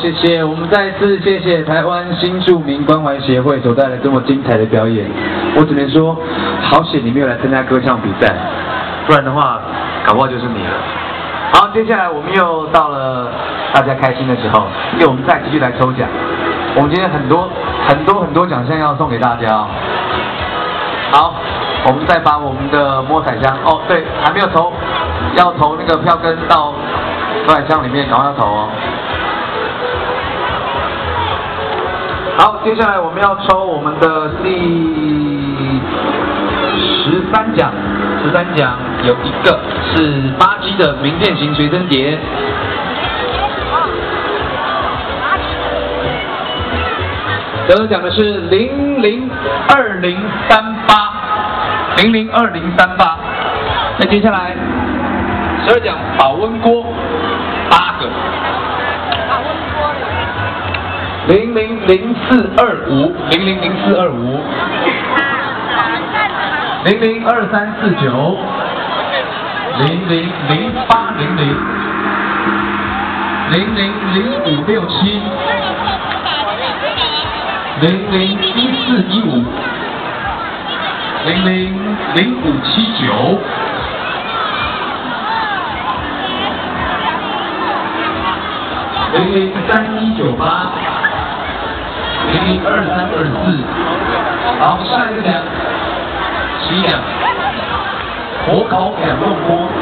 谢谢，我们再次谢谢台湾新住民关怀协会所带来这么精彩的表演。我只能说，好险你没有来参加歌唱比赛，不然的话，搞不好就是你了。好，接下来我们又到了大家开心的时候，因为我们再继续来抽奖。我们今天很多奖项要送给大家哦。好，我们再把我们的摸彩箱，哦对，还没有投，要投那个票根到摸彩箱里面，赶快要投哦。好，接下来我们要抽我们的第13奖，13奖有一个是巴基的名片型随身碟。得奖的是002038，002038。那接下来12奖保温锅8个。000425，000425，002349，002349，002490，003198，002324，好，下一个奖，11奖，火烤两用锅。